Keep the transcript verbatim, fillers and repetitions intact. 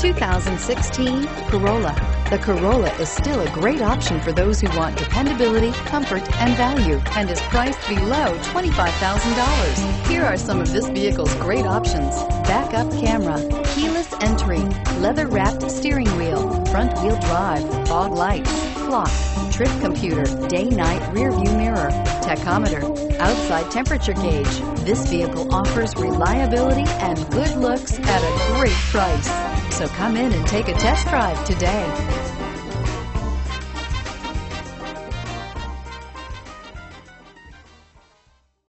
two thousand sixteen Corolla. The Corolla is still a great option for those who want dependability, comfort, and value, and is priced below twenty-five thousand dollars. Here are some of this vehicle's great options: backup camera, keyless entry, leather-wrapped steering wheel, front-wheel drive, fog lights, clock, trip computer, day-night rear-view mirror, tachometer, outside temperature gauge. This vehicle offers reliability and good looks at a great price. So come in and take a test drive today.